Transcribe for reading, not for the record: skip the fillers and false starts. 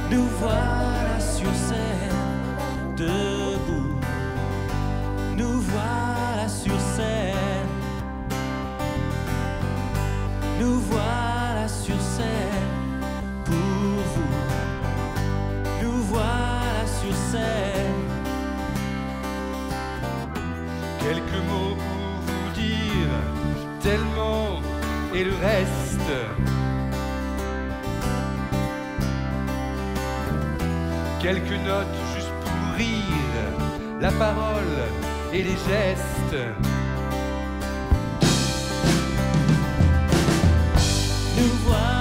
Nous voilà sur scène, debout. Nous voilà sur scène. Nous voilà sur scène pour vous. Nous voilà sur scène. Quelques mots pour vous dire tellement et le reste. Quelques notes juste pour rire, la parole et les gestes. Nous voilà